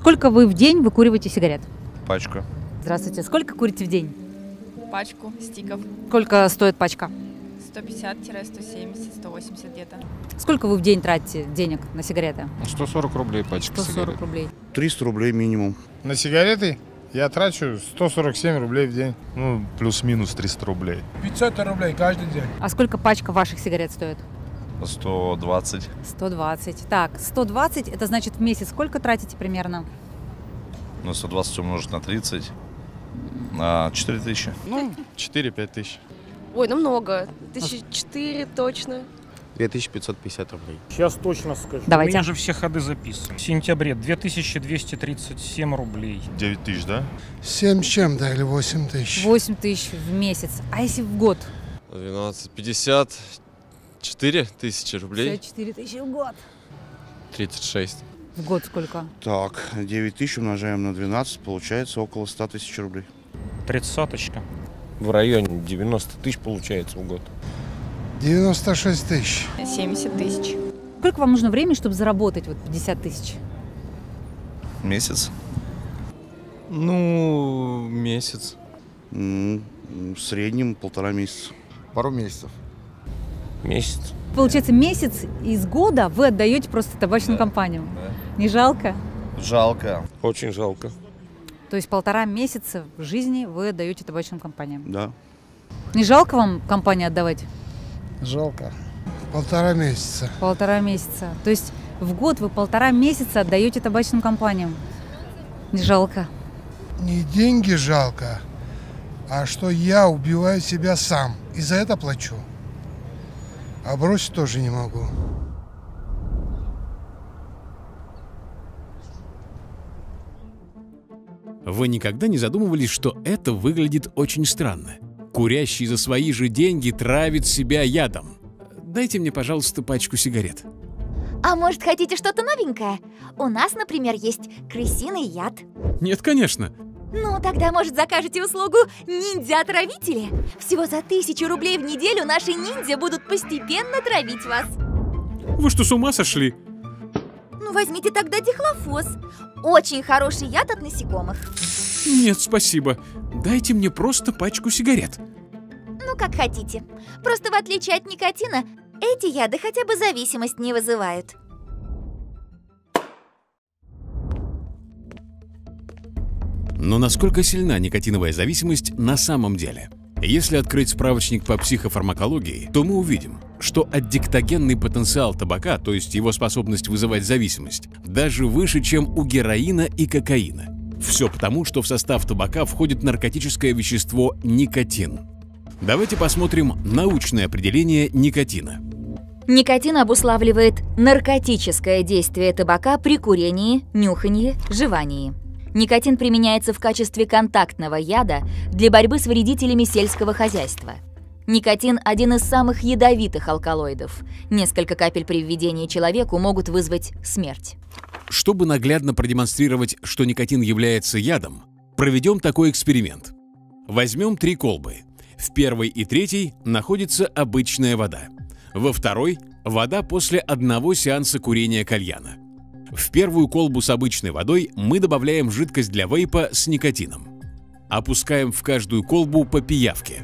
Сколько вы в день выкуриваете сигарет? Пачку. Здравствуйте. Сколько курите в день? Пачку стиков. Сколько стоит пачка? 150-170-180 где-то. Сколько вы в день тратите денег на сигареты? 140 рублей пачка 140 сигарет. рублей. 300 рублей минимум. На сигареты я трачу 147 рублей в день. Ну, плюс-минус 300 рублей. 500 рублей каждый день. А сколько пачка ваших сигарет стоит? 120. 120. Так, 120, это значит в месяц сколько тратите примерно? Ну, 120 умножить на 30. На 4000. Ну, 4-5 тысяч. Ой, ну много. 1004 точно. 2550 рублей. Сейчас точно скажу. Давайте. У меня же все ходы записаны. В сентябре 2237 рублей. 9000, да? 7 с чем-то или 8 тысяч. 8 тысяч в месяц. А если в год? 54 тысячи рублей. 54 тысячи в год. 36. В год сколько? Так, 9 тысяч умножаем на 12, получается около 100 тысяч рублей. 30-очка. В районе 90 тысяч получается в год. 96 тысяч. 70 тысяч. Сколько вам нужно времени, чтобы заработать вот 50 тысяч? Месяц. Ну, месяц. В среднем 1,5 месяца. Пару месяцев. Месяц. Получается, месяц из года вы отдаете просто табачным компаниям. Да. Не жалко? Жалко. Очень жалко. То есть 1,5 месяца в жизни вы отдаете табачным компаниям. Да. Не жалко вам компании отдавать? Жалко. 1,5 месяца. 1,5 месяца. То есть в год вы 1,5 месяца отдаете табачным компаниям. Не жалко? Не деньги жалко, а что я убиваю себя сам. И за это плачу. А бросить тоже не могу. Вы никогда не задумывались, что это выглядит очень странно? Курящий за свои же деньги травит себя ядом. Дайте мне, пожалуйста, пачку сигарет. А может, хотите что-то новенькое? У нас, например, есть крысиный яд. Нет, конечно. Ну, тогда, может, закажете услугу ниндзя-отравители? Всего за 1000 рублей в неделю наши ниндзя будут постепенно травить вас. Вы что, с ума сошли? Ну, возьмите тогда дихлофос. Очень хороший яд от насекомых. Нет, спасибо. Дайте мне просто пачку сигарет. Ну, как хотите. Просто в отличие от никотина, эти яды хотя бы зависимость не вызывают. Но насколько сильна никотиновая зависимость на самом деле? Если открыть справочник по психофармакологии, то мы увидим, что аддиктогенный потенциал табака, то есть его способность вызывать зависимость, даже выше, чем у героина и кокаина. Все потому, что в состав табака входит наркотическое вещество никотин. Давайте посмотрим научное определение никотина. Никотин обуславливает наркотическое действие табака при курении, нюханье, жевании. Никотин применяется в качестве контактного яда для борьбы с вредителями сельского хозяйства. Никотин – один из самых ядовитых алкалоидов. Несколько капель при введении человеку могут вызвать смерть. Чтобы наглядно продемонстрировать, что никотин является ядом, проведем такой эксперимент. Возьмем 3 колбы. В первой и третьей находится обычная вода. Во второй – вода после одного сеанса курения кальяна. В первую колбу с обычной водой мы добавляем жидкость для вейпа с никотином. Опускаем в каждую колбу по пиявке.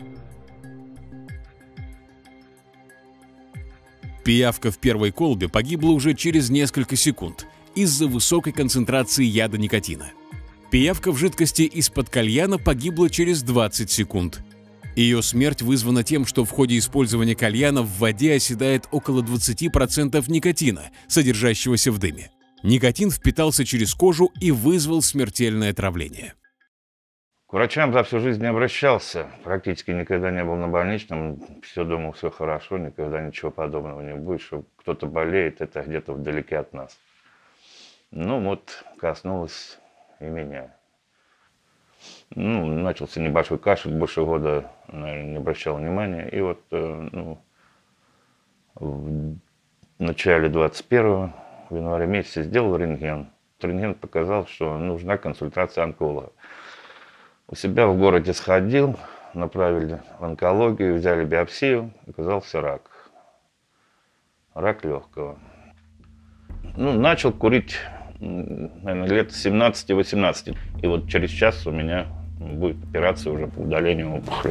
Пиявка в первой колбе погибла уже через несколько секунд из-за высокой концентрации яда никотина. Пиявка в жидкости из-под кальяна погибла через 20 секунд. Ее смерть вызвана тем, что в ходе использования кальяна в воде оседает около 20% никотина, содержащегося в дыме. Никотин впитался через кожу и вызвал смертельное отравление. К врачам за всю жизнь не обращался, практически никогда не был на больничном, все думал, все хорошо, никогда ничего подобного не будет, что кто-то болеет, это где-то вдалеке от нас. Ну вот, коснулось и меня. Ну, начался небольшой кашель, больше года, наверное, не обращал внимания. И вот в начале 21 января месяца сделал рентген. Рентген показал, что нужна консультация онколога. У себя в городе сходил, направили в онкологию, взяли биопсию, оказался рак. Рак легкого. Ну, начал курить наверное, лет 17-18. И вот через час у меня будет операция уже по удалению опухоли.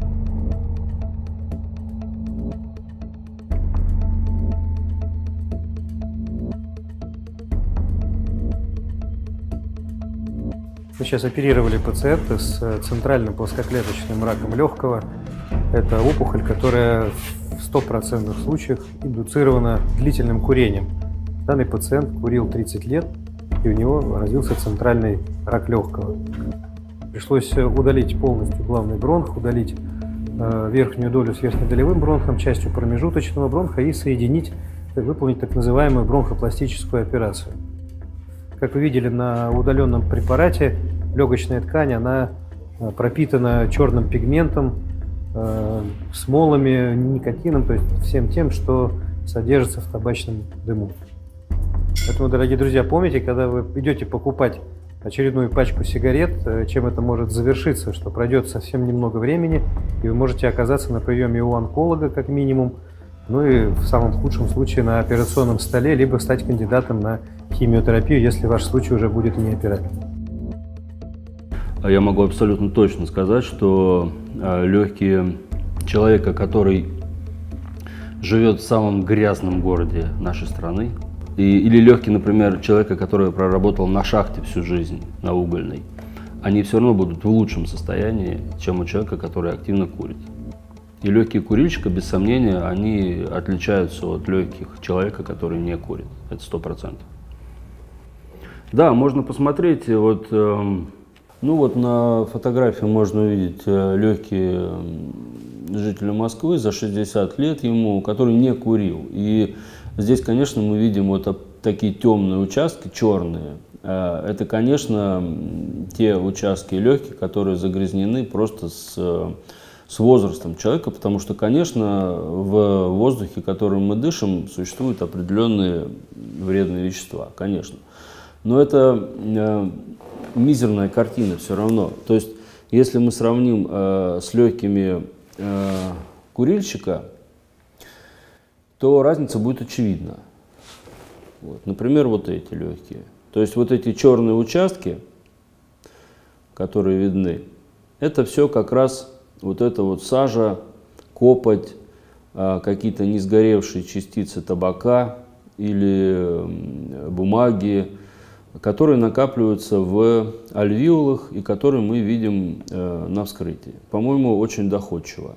Мы сейчас оперировали пациента с центральным плоскоклеточным раком легкого. Это опухоль, которая в 100% случаях индуцирована длительным курением. Данный пациент курил 30 лет, и у него развился центральный рак легкого. Пришлось удалить полностью главный бронх, удалить верхнюю долю с верхнедолевым бронхом, частью промежуточного бронха и соединить, выполнить так называемую бронхопластическую операцию. Как вы видели на удаленном препарате, легочная ткань, она пропитана черным пигментом, смолами, никотином, то есть всем тем, что содержится в табачном дыму. Поэтому, дорогие друзья, помните, когда вы идете покупать очередную пачку сигарет, чем это может завершиться, что пройдет совсем немного времени, и вы можете оказаться на приеме у онколога, как минимум, ну и в самом худшем случае на операционном столе, либо стать кандидатом на химиотерапию, если ваш случай уже будет неоперабельным. Я могу абсолютно точно сказать, что легкие человека, который живет в самом грязном городе нашей страны, или легкие, например, человека, который проработал на шахте всю жизнь, на угольной, они все равно будут в лучшем состоянии, чем у человека, который активно курит. И легкие курильщика, без сомнения, они отличаются от легких человека, который не курит. Это 100%. Да, можно посмотреть, вот, ну вот на фотографии можно увидеть легкие жителя Москвы за 60 лет ему, который не курил. И здесь, конечно, мы видим вот такие темные участки, черные. Это, конечно, те участки легких, которые загрязнены просто с возрастом человека, потому что, конечно, в воздухе, которым мы дышим, существуют определенные вредные вещества, конечно. Но это мизерная картина все равно. То есть, если мы сравним с легкими курильщика, то разница будет очевидна. Вот. Например, вот эти легкие. То есть, вот эти черные участки, которые видны, это все как раз вот эта вот сажа, копоть, какие-то не сгоревшие частицы табака или бумаги, которые накапливаются в альвеолах и которые мы видим на вскрытии. По-моему, очень доходчиво.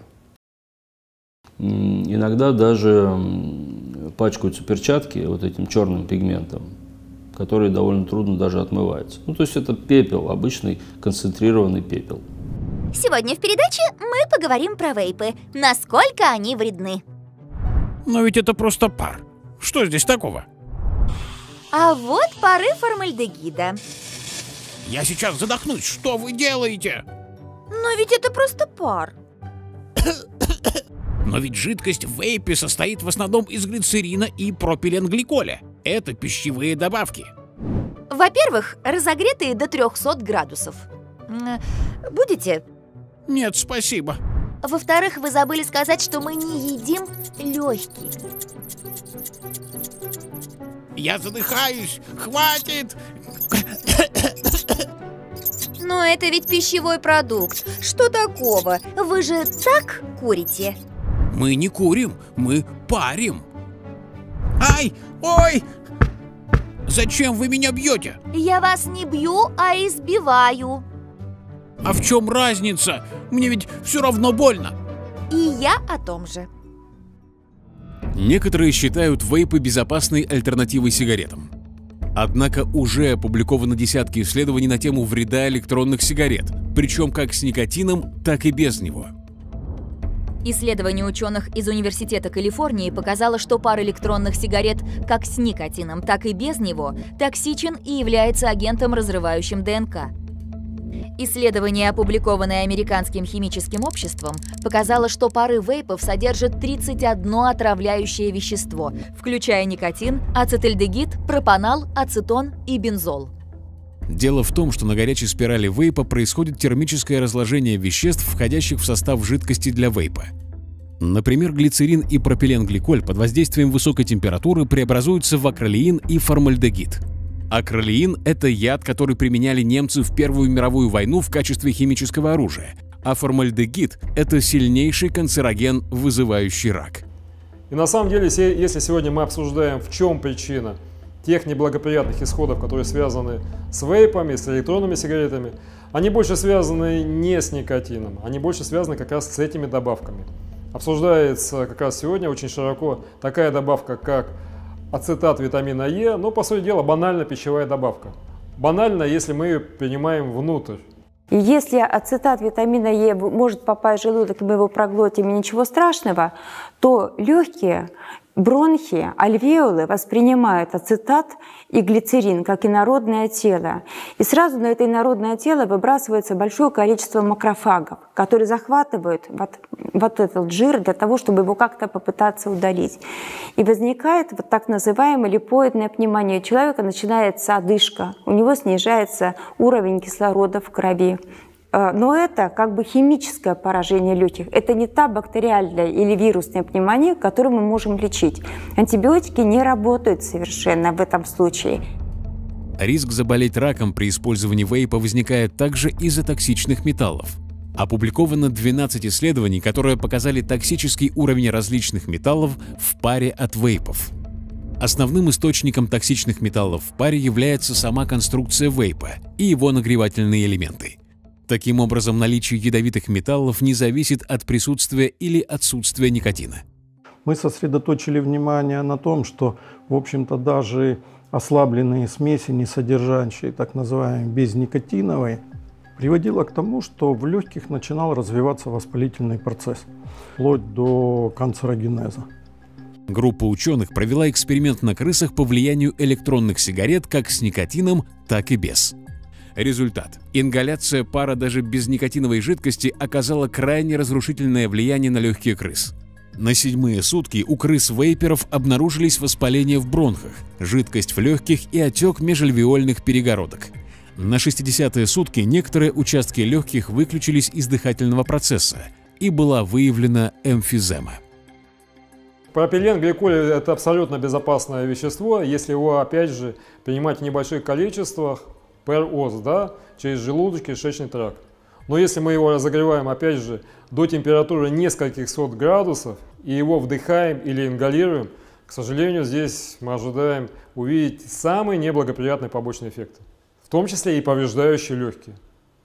Иногда даже пачкаются перчатки вот этим черным пигментом, который довольно трудно даже отмывается. Ну, то есть это пепел, обычный концентрированный пепел. Сегодня в передаче мы поговорим про вейпы, насколько они вредны. Но ведь это просто пар. Что здесь такого? А вот пары формальдегида. Я сейчас задохнусь. Что вы делаете? Но ведь это просто пар. Но ведь жидкость в вейпе состоит в основном из глицерина и пропиленгликоля. Это пищевые добавки. Во-первых, разогретые до 300 градусов. Будете? Нет, спасибо. Во-вторых, вы забыли сказать, что мы не едим легкие. Я задыхаюсь. Хватит! Но это ведь пищевой продукт. Что такого? Вы же так курите? Мы не курим, мы парим. Ай! Ой! Зачем вы меня бьете? Я вас не бью, а избиваю. А в чем разница? Мне ведь все равно больно. И я о том же. Некоторые считают вейпы безопасной альтернативой сигаретам. Однако уже опубликованы десятки исследований на тему вреда электронных сигарет, причем как с никотином, так и без него. Исследование ученых из Университета Калифорнии показало, что пар электронных сигарет как с никотином, так и без него токсичен и является агентом, разрывающим ДНК. Исследование, опубликованное Американским химическим обществом, показало, что пары вейпов содержат 31 отравляющее вещество, включая никотин, ацетальдегид, пропанол, ацетон и бензол. Дело в том, что на горячей спирали вейпа происходит термическое разложение веществ, входящих в состав жидкости для вейпа. Например, глицерин и пропиленгликоль под воздействием высокой температуры преобразуются в акролеин и формальдегид. Акролеин – это яд, который применяли немцы в Первую мировую войну в качестве химического оружия. А формальдегид – это сильнейший канцероген, вызывающий рак. И на самом деле, если сегодня мы обсуждаем, в чем причина тех неблагоприятных исходов, которые связаны с вейпами, с электронными сигаретами, они больше связаны не с никотином, они больше связаны как раз с этими добавками. Обсуждается как раз сегодня очень широко такая добавка, как ацетат витамина Е, но, по сути дела, банально пищевая добавка. Банально, если мы ее принимаем внутрь. И если ацетат витамина Е может попасть в желудок, и мы его проглотим, и ничего страшного, то легкие, бронхи, альвеолы воспринимают ацетат и глицерин как инородное тело. И сразу на это инородное тело выбрасывается большое количество макрофагов, которые захватывают вот этот жир для того, чтобы его как-то попытаться удалить. И возникает вот так называемая липоидная пневмония. У человека начинается одышка, у него снижается уровень кислорода в крови. Но это как бы химическое поражение легких. Это не та бактериальная или вирусная пневмония, которую мы можем лечить. Антибиотики не работают совершенно в этом случае. Риск заболеть раком при использовании вейпа возникает также из-за токсичных металлов. Опубликовано 12 исследований, которые показали токсический уровень различных металлов в паре от вейпов. Основным источником токсичных металлов в паре является сама конструкция вейпа и его нагревательные элементы. Таким образом, наличие ядовитых металлов не зависит от присутствия или отсутствия никотина. Мы сосредоточили внимание на том, что, в общем-то, даже ослабленные смеси, не содержащие так называемые безникотиновые, приводило к тому, что в легких начинал развиваться воспалительный процесс, вплоть до канцерогенеза. Группа ученых провела эксперимент на крысах по влиянию электронных сигарет как с никотином, так и без. Результат. Ингаляция пара даже без никотиновой жидкости оказала крайне разрушительное влияние на легкие крыс. На 7-е сутки у крыс-вейперов обнаружились воспаления в бронхах, жидкость в легких и отек межальвеольных перегородок. На 60-е сутки некоторые участки легких выключились из дыхательного процесса, и была выявлена эмфизема. Пропиленгликоль – это абсолютно безопасное вещество, если его, опять же, принимать в небольших количествах, per ос, да, через желудочно-кишечный тракт. Но если мы его разогреваем, опять же, до температуры нескольких сот градусов и его вдыхаем или ингалируем, к сожалению, здесь мы ожидаем увидеть самые неблагоприятные побочные эффекты, в том числе и повреждающие легкие.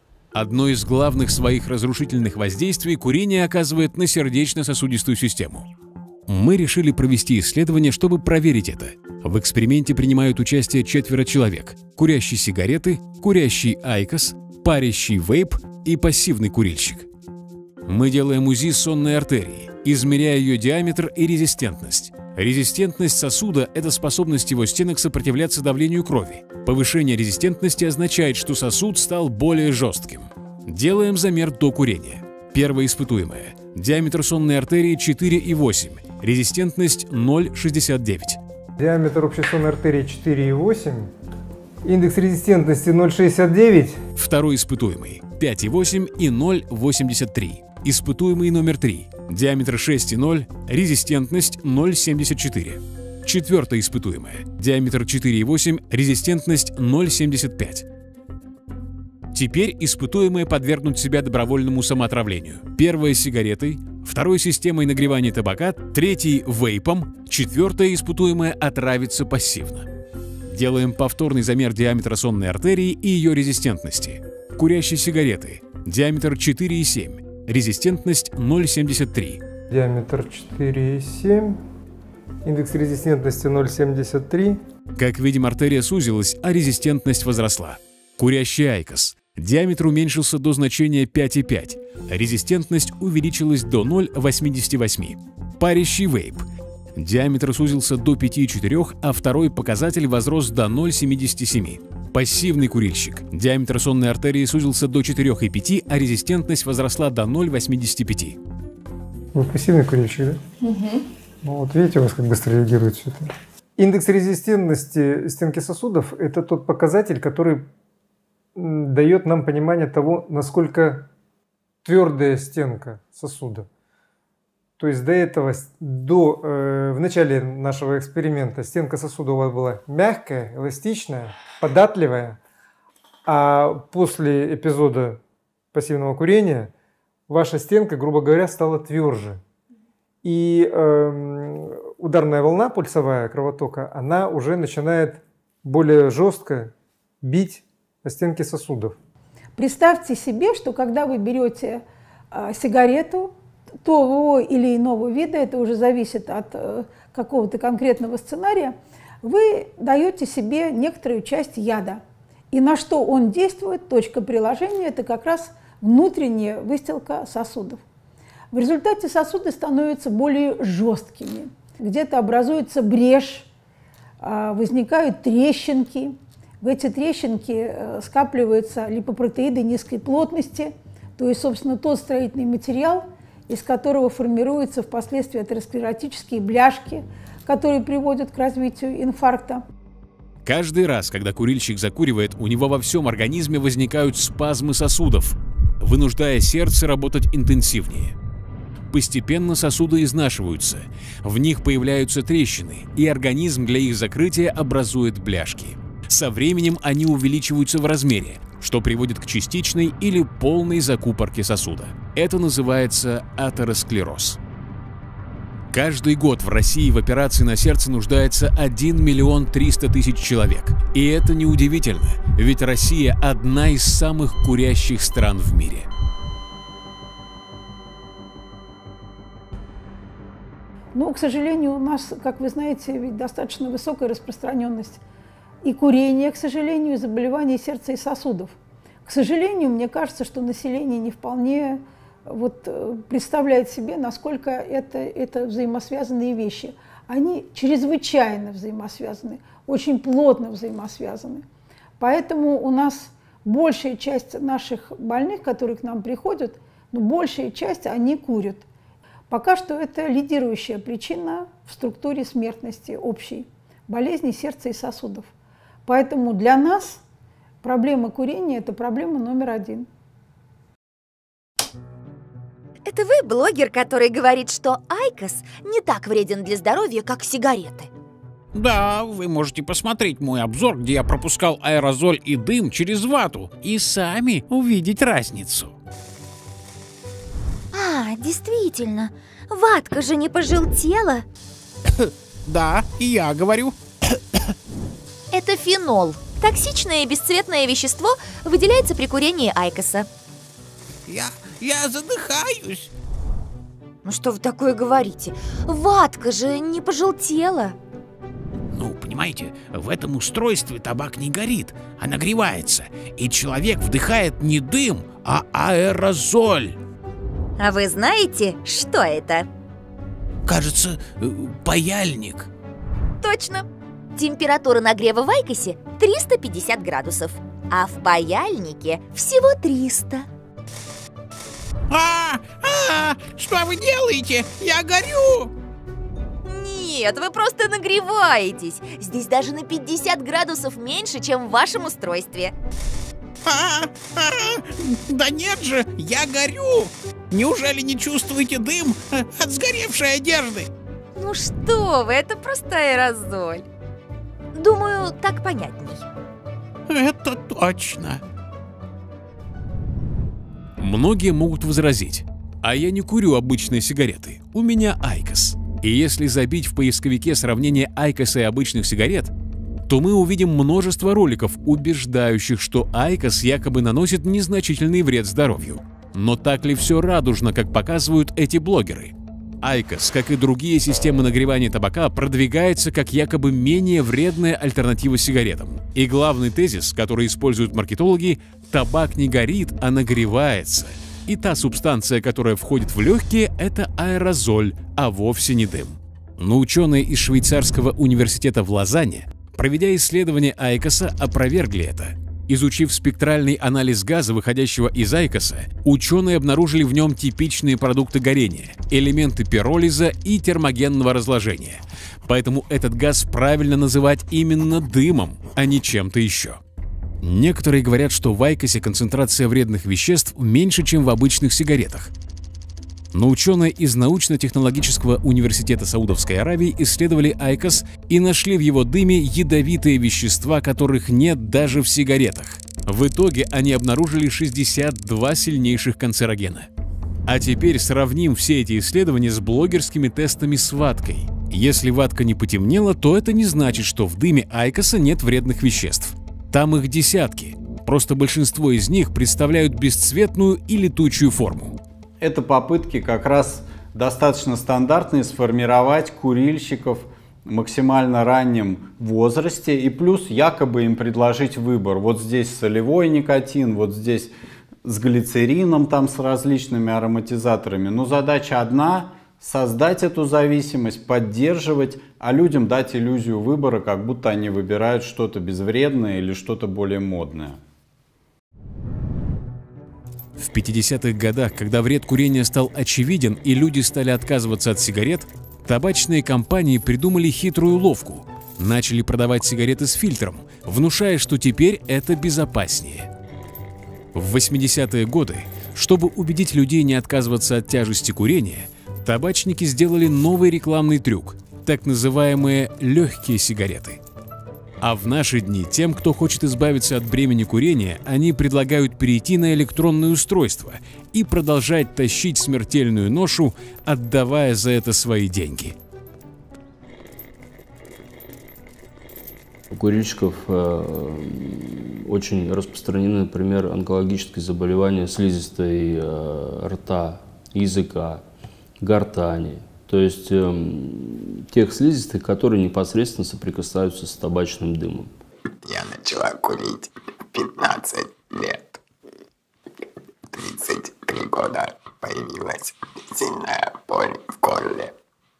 Одно из главных своих разрушительных воздействий курение оказывает на сердечно-сосудистую систему. Мы решили провести исследование, чтобы проверить это. В эксперименте принимают участие 4 человек: курящий сигареты, курящий айкос, парящий вейп и пассивный курильщик. Мы делаем УЗИ сонной артерии, измеряя ее диаметр и резистентность. Резистентность сосуда – это способность его стенок сопротивляться давлению крови. Повышение резистентности означает, что сосуд стал более жестким. Делаем замер до курения. Первое испытуемое. Диаметр сонной артерии 4,8, резистентность 0,69. Диаметр общей сонной артерии 4,8, индекс резистентности 0,69. Второй испытуемый 5,8 и 0,83. Испытуемый номер 3. Диаметр 6,0, резистентность 0,74. Четвертое испытуемое. Диаметр 4,8, резистентность 0,75. Теперь испытуемые подвергнут себя добровольному самоотравлению. Первое – сигаретой, второй – системой нагревания табака, третий – вейпом, четвертое испытуемое отравится пассивно. Делаем повторный замер диаметра сонной артерии и ее резистентности. Курящие сигареты. Диаметр 4,7, резистентность 0,73. Диаметр 4,7, индекс резистентности 0,73. Как видим, артерия сузилась, а резистентность возросла. Курящий айкос. Диаметр уменьшился до значения 5,5, резистентность увеличилась до 0,88. Парящий вейп. Диаметр сузился до 5,4, а второй показатель возрос до 0,77. Пассивный курильщик. Диаметр сонной артерии сузился до 4,5, а резистентность возросла до 0,85. Вы пассивный курильщик, да? Угу. Ну вот видите, у вас как быстро реагирует все это. Индекс резистентности стенки сосудов – это тот показатель, который дает нам понимание того, насколько твердая стенка сосуда. То есть до этого, в начале нашего эксперимента стенка сосуда у вас была мягкая, эластичная, податливая, а после эпизода пассивного курения ваша стенка, грубо говоря, стала тверже. И ударная волна пульсовая кровотока, она уже начинает более жестко бить по стенке сосудов. Представьте себе, что когда вы берете сигарету того или иного вида, это уже зависит от какого-то конкретного сценария, вы даете себе некоторую часть яда. И на что он действует, точка приложения, это как раз внутренняя выстилка сосудов. В результате сосуды становятся более жесткими. Где-то образуется брешь, возникают трещинки. В эти трещинки скапливаются липопротеиды низкой плотности, то есть, собственно, тот строительный материал, из которого формируются впоследствии атеросклеротические бляшки, которые приводят к развитию инфаркта. Каждый раз, когда курильщик закуривает, у него во всем организме возникают спазмы сосудов, вынуждая сердце работать интенсивнее. Постепенно сосуды изнашиваются, в них появляются трещины, и организм для их закрытия образует бляшки. Со временем они увеличиваются в размере, что приводит к частичной или полной закупорке сосуда. Это называется атеросклероз. Каждый год в России в операции на сердце нуждается 1 300 000 человек. И это неудивительно, ведь Россия – одна из самых курящих стран в мире. Но, к сожалению, у нас, как вы знаете, ведь достаточно высокая распространенность и курения, к сожалению, и заболеваний сердца и сосудов. К сожалению, мне кажется, что население не вполне представляет себе, насколько это взаимосвязанные вещи. Они чрезвычайно взаимосвязаны, очень плотно взаимосвязаны. Поэтому у нас большая часть наших больных, которые к нам приходят, большая часть, они курят. Пока что это лидирующая причина в структуре смертности общей, болезни сердца и сосудов. Поэтому для нас проблема курения – это проблема номер один. Это вы блогер, который говорит, что айкос не так вреден для здоровья, как сигареты? Да, вы можете посмотреть мой обзор, где я пропускал аэрозоль и дым через вату, и сами увидеть разницу. А, действительно, ватка же не пожелтела. Да, и я говорю. Это фенол. Токсичное и бесцветное вещество выделяется при курении айкоса. Я задыхаюсь. Ну что вы такое говорите? Ватка же не пожелтела. Ну, понимаете, в этом устройстве табак не горит, а нагревается. И человек вдыхает не дым, а аэрозоль. А вы знаете, что это? Кажется, паяльник. Точно. Температура нагрева в айкосе 350 градусов, а в паяльнике всего 300. Что вы делаете? Я горю! Нет, вы просто нагреваетесь. Здесь даже на 50 градусов меньше, чем в вашем устройстве. Да нет же, я горю! Неужели не чувствуете дым от сгоревшей одежды? Ну что вы, это просто аэрозоль. Думаю, так понятней. Это точно. Многие могут возразить: а я не курю обычные сигареты, у меня айкос. И если забить в поисковике сравнение айкоса и обычных сигарет, то мы увидим множество роликов, убеждающих, что айкос якобы наносит незначительный вред здоровью. Но так ли все радужно, как показывают эти блогеры? Айкос, как и другие системы нагревания табака, продвигается как якобы менее вредная альтернатива сигаретам. И главный тезис, который используют маркетологи – табак не горит, а нагревается. И та субстанция, которая входит в легкие – это аэрозоль, а вовсе не дым. Но ученые из швейцарского университета в Лозанне, проведя исследование айкоса, опровергли это. Изучив спектральный анализ газа, выходящего из айкоса, ученые обнаружили в нем типичные продукты горения, элементы пиролиза и термогенного разложения. Поэтому этот газ правильно называть именно дымом, а не чем-то еще. Некоторые говорят, что в айкосе концентрация вредных веществ меньше, чем в обычных сигаретах. Но ученые из научно-технологического университета Саудовской Аравии исследовали айкос и нашли в его дыме ядовитые вещества, которых нет даже в сигаретах. В итоге они обнаружили 62 сильнейших канцерогена. А теперь сравним все эти исследования с блогерскими тестами с ваткой. Если ватка не потемнела, то это не значит, что в дыме айкоса нет вредных веществ. Там их десятки, просто большинство из них представляют бесцветную и летучую форму. Это попытки как раз достаточно стандартные сформировать курильщиков в максимально раннем возрасте и плюс якобы им предложить выбор. Вот здесь солевой никотин, вот здесь с глицерином, там с различными ароматизаторами. Но задача одна — создать эту зависимость, поддерживать, а людям дать иллюзию выбора, как будто они выбирают что-то безвредное или что-то более модное. В 50-х годах, когда вред курения стал очевиден и люди стали отказываться от сигарет, табачные компании придумали хитрую уловку. Начали продавать сигареты с фильтром, внушая, что теперь это безопаснее. В 80-е годы, чтобы убедить людей не отказываться от тяжести курения, табачники сделали новый рекламный трюк – так называемые легкие сигареты. А в наши дни тем, кто хочет избавиться от бремени курения, они предлагают перейти на электронное устройство и продолжать тащить смертельную ношу, отдавая за это свои деньги. У курильщиков очень распространены, например, онкологические заболевания слизистой рта, языка, гортани. То есть тех слизистых, которые непосредственно соприкасаются с табачным дымом. Я начала курить в 15 лет. 33 года появилась сильная боль в горле.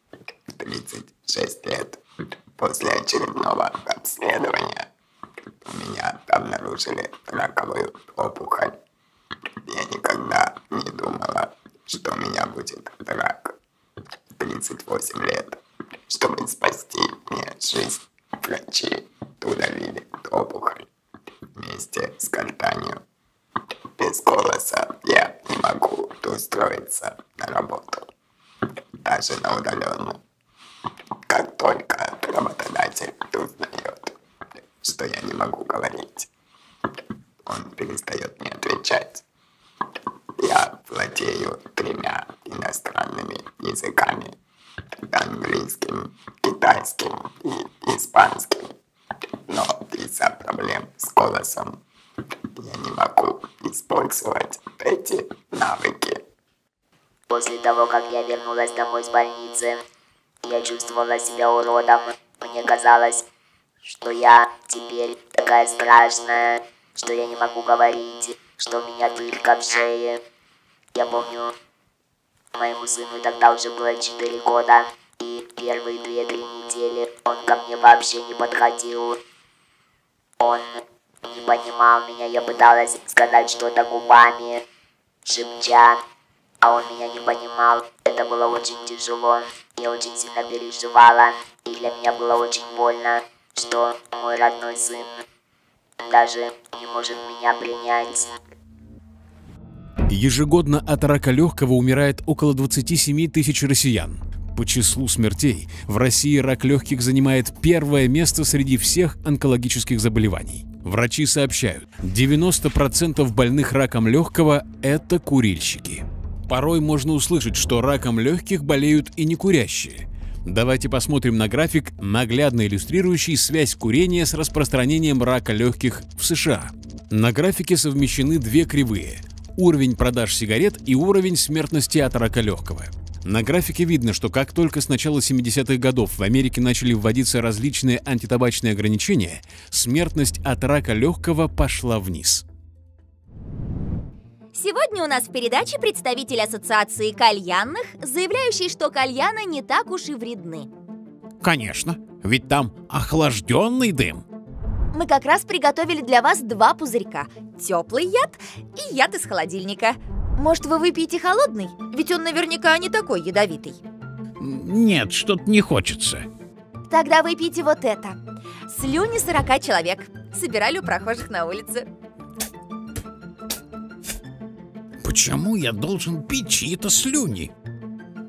36 лет после очередного обследования у меня обнаружили раковую опухоль. Я никогда не думала, что у меня будет рак. 38 лет. Чтобы спасти мне жизнь, врачи удалили опухоль вместе с гортанью. Без голоса я не могу устроиться на работу, даже на удаленную. Как только работодатель узнает, что я не могу говорить, он перестает мне отвечать. Я владею 3 иностранными языками: английским, китайским и испанским. Но из-за проблем с голосом я не могу использовать эти навыки. После того, как я вернулась домой с больницы, я чувствовала себя уродом. Мне казалось, что я теперь такая страшная, что я не могу говорить, что у меня дырка в шее. Я помню, моему сыну тогда уже было 4 года, и первые 2-3 недели он ко мне вообще не подходил. Он не понимал меня, я пыталась сказать что-то губами, шепча, а он меня не понимал. Это было очень тяжело, я очень сильно переживала, и для меня было очень больно, что мой родной сын даже не может меня принять. Ежегодно от рака легкого умирает около 27 тысяч россиян. По числу смертей в России рак легких занимает 1-е место среди всех онкологических заболеваний. Врачи сообщают, 90% больных раком легкого – это курильщики. Порой можно услышать, что раком легких болеют и некурящие. Давайте посмотрим на график, наглядно иллюстрирующий связь курения с распространением рака легких в США. На графике совмещены 2 кривые – уровень продаж сигарет и уровень смертности от рака легкого. На графике видно, что как только с начала 70-х годов в Америке начали вводиться различные антитабачные ограничения, смертность от рака легкого пошла вниз. Сегодня у нас в передаче представитель ассоциации кальянных, заявляющий, что кальяны не так уж и вредны. Конечно, ведь там охлажденный дым. Мы как раз приготовили для вас 2 пузырька. Теплый яд и яд из холодильника. Может, вы выпьете холодный? Ведь он наверняка не такой ядовитый. Нет, что-то не хочется. Тогда выпейте вот это. Слюни 40 человек. Собирали у прохожих на улице. Почему я должен пить чьи-то слюни?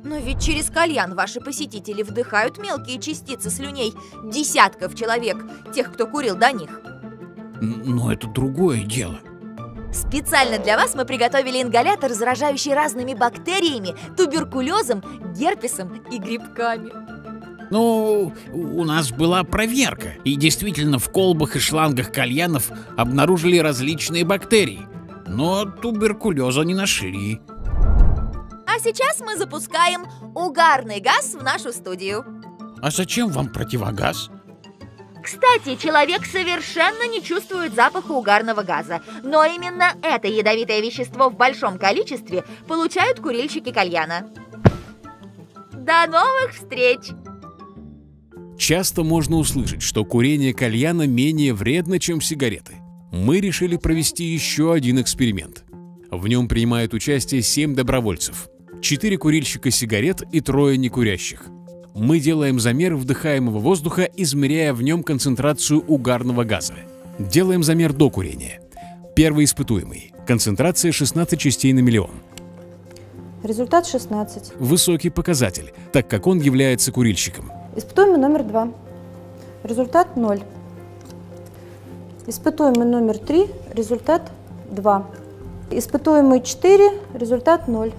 Но ведь через кальян ваши посетители вдыхают мелкие частицы слюней десятков человек, тех, кто курил до них. Но это другое дело. Специально для вас мы приготовили ингалятор, заражающий разными бактериями, туберкулезом, герпесом и грибками. Ну, у нас была проверка, и действительно в колбах и шлангах кальянов обнаружили различные бактерии, но туберкулеза не нашли. А сейчас мы запускаем угарный газ в нашу студию. А зачем вам противогаз? Кстати, человек совершенно не чувствует запаха угарного газа, но именно это ядовитое вещество в большом количестве получают курильщики кальяна. До новых встреч! Часто можно услышать, что курение кальяна менее вредно, чем сигареты. Мы решили провести еще один эксперимент. В нем принимают участие 7 добровольцев, 4 курильщика сигарет и 3 некурящих. Мы делаем замер вдыхаемого воздуха, измеряя в нем концентрацию угарного газа. Делаем замер до курения. Первый испытуемый. Концентрация 16 частей на миллион. Результат 16. Высокий показатель, так как он является курильщиком. Испытуемый номер 2. Результат 0. Испытуемый номер 3. Результат 2. Испытуемый 4. Результат 0.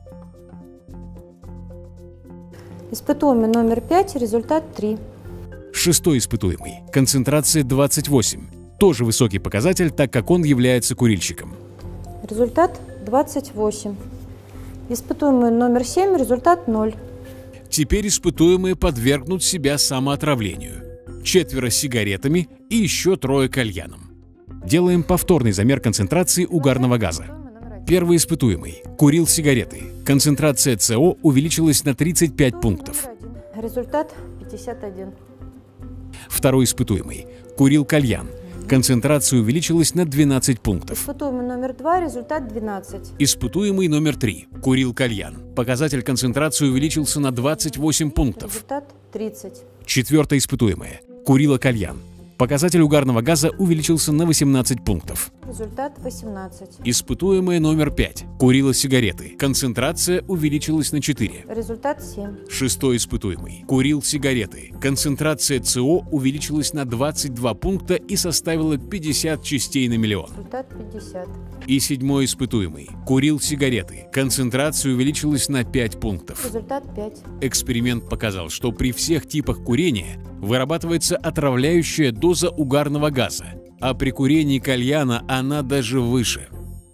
Испытуемый номер 5. Результат 3. Шестой испытуемый. Концентрация 28. Тоже высокий показатель, так как он является курильщиком. Результат 28. Испытуемый номер 7. Результат 0. Теперь испытуемые подвергнут себя самоотравлению. 4 сигаретами и еще 3 кальяном. Делаем повторный замер концентрации угарного газа. Первый испытуемый курил сигареты. Концентрация СО увеличилась на 35 пунктов. Результат 51. Второй испытуемый курил кальян. Концентрация увеличилась на 12 пунктов. Испытуемый номер 2. Результат 12. Испытуемый номер 3 курил кальян. Показатель концентрации увеличился на 28 пунктов. Результат 30. Четвертая испытуемая курила кальян. Показатель угарного газа увеличился на 18 пунктов. Результат 18. Испытуемая номер 5 курила сигареты. Концентрация увеличилась на 4. Результат 7. Шестой испытуемый курил сигареты. Концентрация СО увеличилась на 22 пункта и составила 50 частей на миллион. Результат 50. И седьмой испытуемый курил сигареты. Концентрация увеличилась на 5 пунктов. Результат 5. Эксперимент показал, что при всех типах курения вырабатывается отравляющая доза угарного газа, а при курении кальяна она даже выше.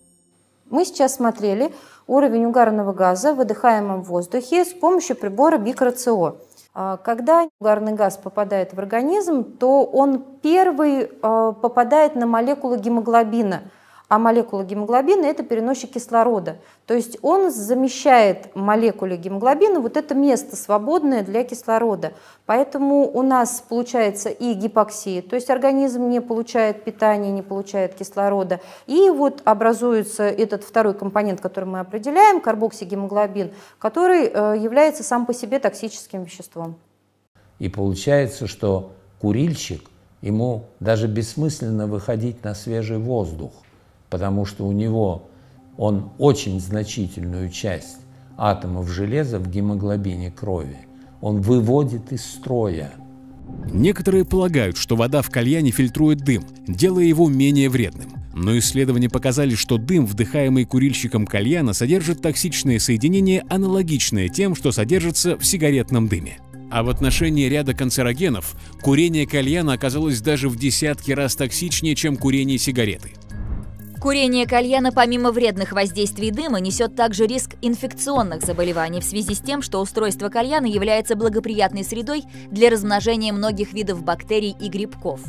Мы сейчас смотрели уровень угарного газа в выдыхаемом воздухе с помощью прибора Бикро-ЦО. Когда угарный газ попадает в организм, то он первый попадает на молекулу гемоглобина. А молекула гемоглобина – это переносчик кислорода. То есть он замещает молекуле гемоглобина вот это место, свободное для кислорода. Поэтому у нас получается и гипоксия, то есть организм не получает питания, не получает кислорода. И вот образуется этот второй компонент, который мы определяем, карбоксигемоглобин, который является сам по себе токсическим веществом. И получается, что курильщик, ему даже бессмысленно выходить на свежий воздух, потому что у него он очень значительную часть атомов железа в гемоглобине крови он выводит из строя. Некоторые полагают, что вода в кальяне фильтрует дым, делая его менее вредным. Но исследования показали, что дым, вдыхаемый курильщиком кальяна, содержит токсичные соединения, аналогичные тем, что содержатся в сигаретном дыме. А в отношении ряда канцерогенов курение кальяна оказалось даже в десятки раз токсичнее, чем курение сигареты. Курение кальяна помимо вредных воздействий дыма несет также риск инфекционных заболеваний в связи с тем, что устройство кальяна является благоприятной средой для размножения многих видов бактерий и грибков.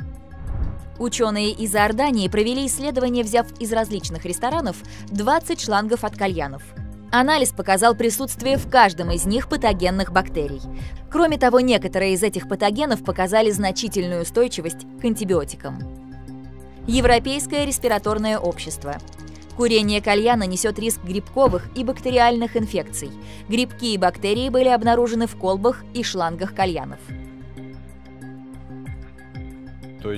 Ученые из Иордании провели исследование, взяв из различных ресторанов 20 шлангов от кальянов. Анализ показал присутствие в каждом из них патогенных бактерий. Кроме того, некоторые из этих патогенов показали значительную устойчивость к антибиотикам. Европейское респираторное общество. Курение кальяна несет риск грибковых и бактериальных инфекций. Грибки и бактерии были обнаружены в колбах и шлангах кальянов. То есть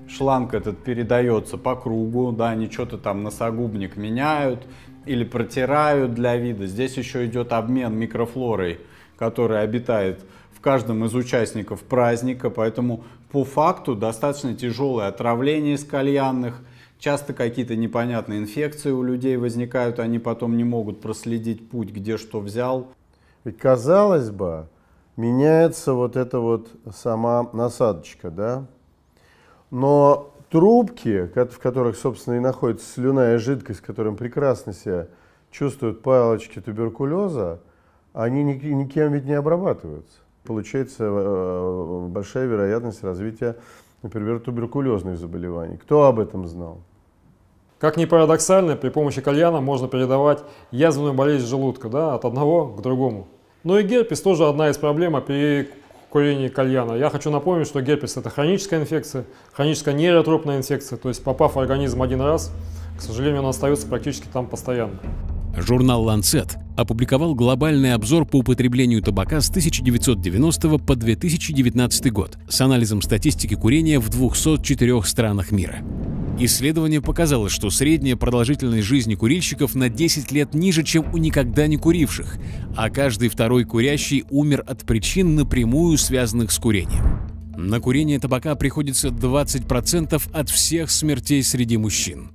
шланг этот передается по кругу, да, они что-то там носогубник меняют или протирают для вида. Здесь еще идет обмен микрофлорой, которая обитает в каждом из участников праздника, поэтому по факту достаточно тяжелое отравление из кальянных. Часто какие-то непонятные инфекции у людей возникают, они потом не могут проследить путь, где что взял. Ведь, казалось бы, меняется вот эта вот сама насадочка, да? Но трубки, в которых, собственно, и находится слюная жидкость, которым прекрасно себя чувствуют палочки туберкулеза, они никем ведь не обрабатываются. Получается большая вероятность развития, например, туберкулезных заболеваний. Кто об этом знал? Как ни парадоксально, при помощи кальяна можно передавать язвенную болезнь желудка, да, от одного к другому. Но и герпес тоже одна из проблем при курении кальяна. Я хочу напомнить, что герпес – это хроническая инфекция, хроническая нейротропная инфекция, то есть попав в организм один раз, к сожалению, он остается практически там постоянно. Журнал Lancet опубликовал глобальный обзор по употреблению табака с 1990 по 2019 год с анализом статистики курения в 204 странах мира. Исследование показало, что средняя продолжительность жизни курильщиков на 10 лет ниже, чем у никогда не куривших, а каждый второй курящий умер от причин, напрямую связанных с курением. На курение табака приходится 20% от всех смертей среди мужчин.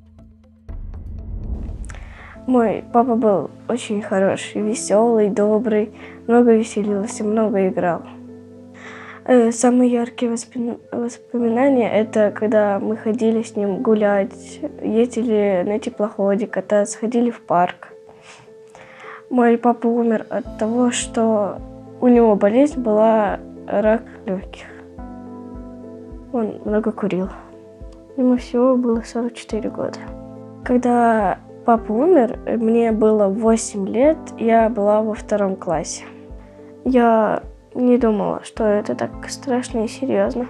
Мой папа был очень хороший, веселый, добрый, много веселился, много играл. Самые яркие воспоминания – это когда мы ходили с ним гулять, ездили на теплоходе кататься, ходили в парк. Мой папа умер от того, что у него болезнь была рак легких. Он много курил. Ему всего было 44 года. Когда папа умер, мне было 8 лет, я была во 2 классе. Я не думала, что это так страшно и серьезно.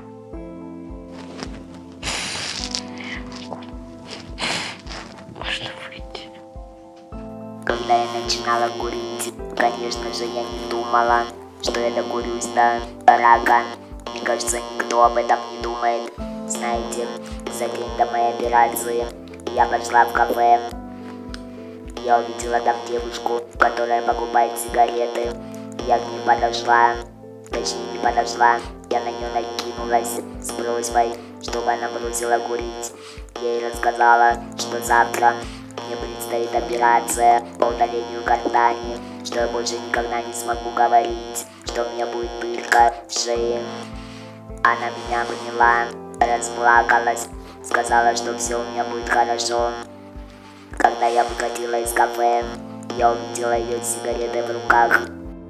Можно выйти. Когда я начинала курить, конечно же, я не думала, что я докурюсь до рака. Мне кажется, никто об этом не думает. Знаете, за день до моей операции я пошла в кафе. Я увидела там девушку, которая покупает сигареты. Я к ней подошла, точнее не подошла, я на нее накинулась с просьбой, чтобы она бросила курить. Я ей рассказала, что завтра мне предстоит операция по удалению гортани, что я больше никогда не смогу говорить, что у меня будет дырка в шее. Она меня обняла, расплакалась, сказала, что все у меня будет хорошо. Когда я выходила из кафе, я увидела ее с сигаретой в руках.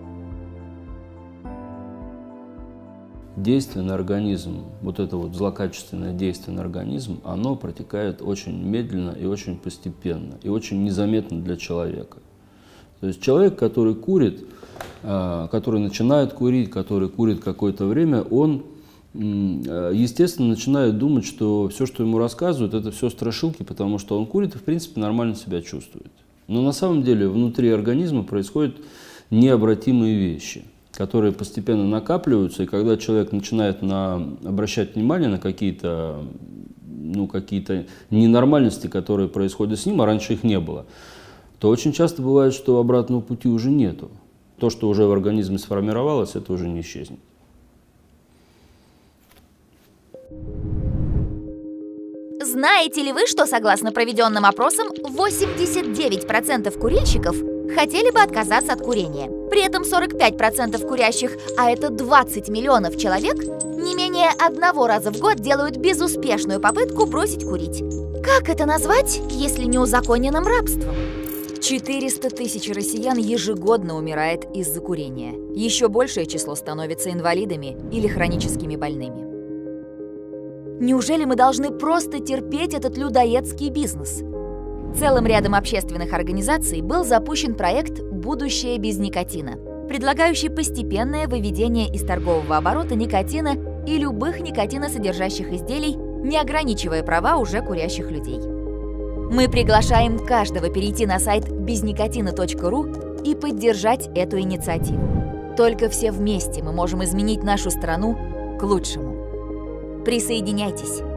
Действие на организм, вот это вот злокачественное действие на организм, оно протекает очень медленно и очень постепенно, и очень незаметно для человека. То есть человек, который курит, который начинает курить, который курит какое-то время, он, естественно, начинает думать, что все, что ему рассказывают, это все страшилки, потому что он курит и, в принципе, нормально себя чувствует. Но на самом деле внутри организма происходят необратимые вещи, которые постепенно накапливаются, и когда человек начинает обращать внимание на какие-то ненормальности, которые происходят с ним, а раньше их не было, то очень часто бывает, что обратного пути уже нету. То, что уже в организме сформировалось, это уже не исчезнет. Знаете ли вы, что, согласно проведенным опросам, 89% курильщиков хотели бы отказаться от курения? При этом 45% курящих, а это 20 миллионов человек, не менее 1 раза в год делают безуспешную попытку бросить курить. Как это назвать, если не узаконенным рабством? 400 тысяч россиян ежегодно умирает из-за курения. Еще большее число становится инвалидами или хроническими больными. Неужели мы должны просто терпеть этот людоедский бизнес? Целым рядом общественных организаций был запущен проект «Будущее без никотина», предлагающий постепенное выведение из торгового оборота никотина и любых никотиносодержащих изделий, не ограничивая права уже курящих людей. Мы приглашаем каждого перейти на сайт безникотина.ру и поддержать эту инициативу. Только все вместе мы можем изменить нашу страну к лучшему. Присоединяйтесь!